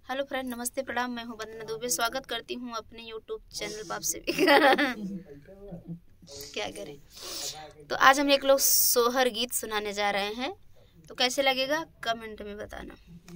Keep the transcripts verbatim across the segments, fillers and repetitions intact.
Hello friend, नमस्ते, प्रणाम। मैं हूं वंदना दुबे। स्वागत करती हूं अपने यूट्यूब चैनल पाप से भी। क्या करें। तो आज हम एक लोग सोहर गीत सुनाने जा रहे हैं, तो कैसे लगेगा कमेंट में बताना।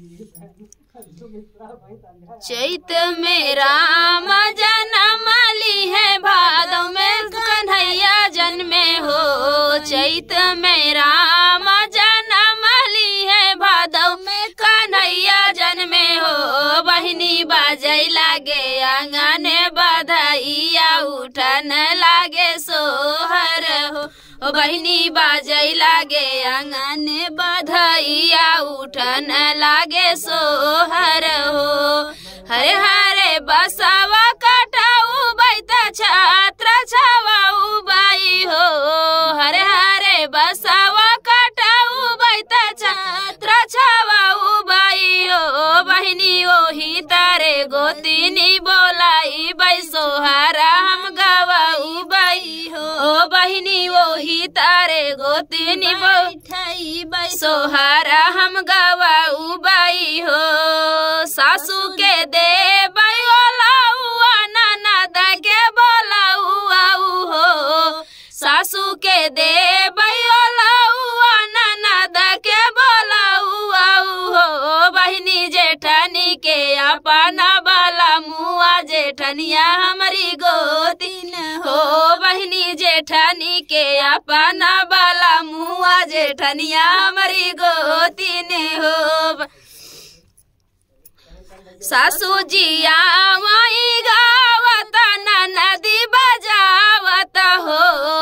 चैत में राम जन्म ली है, भादव में कन्हैया जन्मे हो। चैत में राम जन्म ली है, भादव में कन्हैया जन्मे हो। बहिनी बाजै लागे आंगन बधाइया, उठन लागे सोहर हो। ओ बहिनी बाजै लागे आंगन बधाइया, उठन लागे सोहर हो। हरे हरे बसवा कटाऊ बैता, छात्र छवाऊ बाई हो। हरे हरे बसवा कटाऊ बैता, छात्र छवाऊ बाई हो। बहिनी ओही तारे गोतिनी बोलाई, बै सोहारा हम गवाऊ बाई हो। बहिनी ओही तारे गोतिनी बैठाई, बै सोहारा हम गवाऊ बाई हो। सासू के दे बोलाऊ, ननद के बोलाऊ आऊ हो। सासू के दे बोलाऊ, ननद के बोलाऊ आऊ हो। बहिनी जेठानी के अपना बाला मुआ, जेठनिया हमारी गोतीन हो। बहिनी जेठानी के अपना बाला मुआ, जेठनिया हमारी गोतीन हो। सासू जी आवाई गावत, ननदी बजावत हो।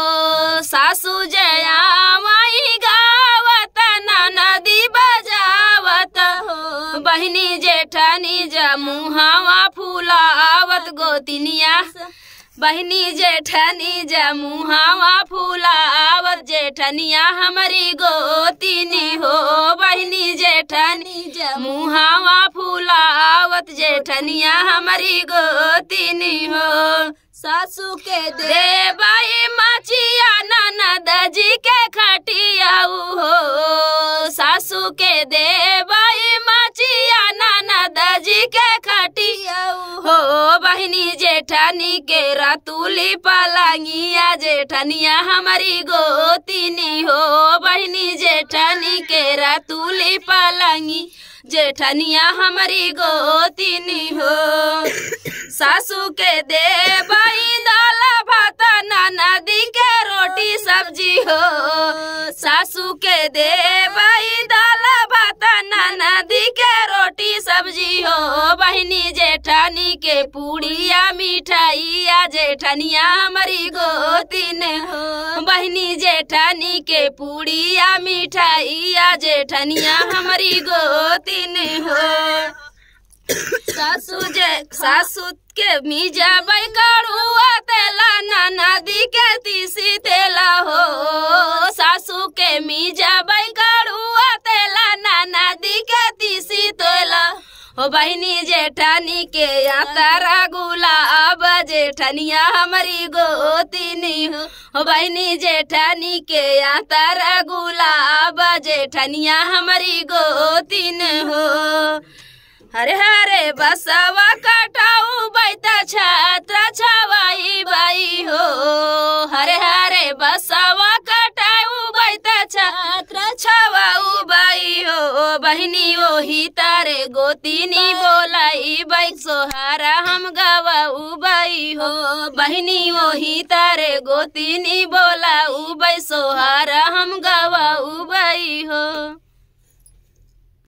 सासू जया माई गावत, ननदी बजावत हो। बहिनी जेठानी जमुहावा फूलावत, गोतिनिया बहिनी जेठानी जमुहावा फूलावत, जेठनिया हमारी गोतिनी हो। बहिनी जेठानी जमुहावा फूलावत, जेठनिया हमारी गोतिनी हो। सासू के दे बाई मचिया, ननद जी के खटियाऊ हो। सासू के दे बाई मचिया, ननद जी के खटियाऊ हो। बहिनी जेठानी के रतुली पलंगिया, जेठनिया हमारी गोतिनी हो। बहिनी जेठानी के रतुली पलंगी, जेठनिया हमारी गोतिनी हो। सासू के दे बाई दाल भात, ननदी के रोटी सब्जी हो। सासू के दे बाई दाल भात, ननदी के रोटी सब्जी हो। बहिनी जेठानी के पूड़िया मिठाइया, जेठनिया हमारी गोतिन हो। बहिनी जेठानी के पूड़िया मिठाइया, जेठनिया हमारी गोतिन हो। सासू जे सासू के मीजा बाई कड़ुआ तेला, ननदी के तीसी तेला हो। सासू के मीजा बाई कड़ुआ तेला, ननदी के तीसी तेला हो। बहिनी जेठानी के यातारा गुलाब, जेठनिया हमारी गोतिनी हो। हो बहिनी जेठानी के यातारा गुलाब, जेठनिया हमारी गोतिन हो। हरे हरे बसवा कटाऊ बैता, छात्र छवाई बाई हो। हरे हरे बसवा कटाऊ बैता, छात्र छवाऊ बाई हो। बहिनी ओही तारे गोतिनी बोलाई, बै सोहारा हम गवाऊ बाई हो। बहिनी ओही तारे गोतिनी बोलाऊ, बै सोहारा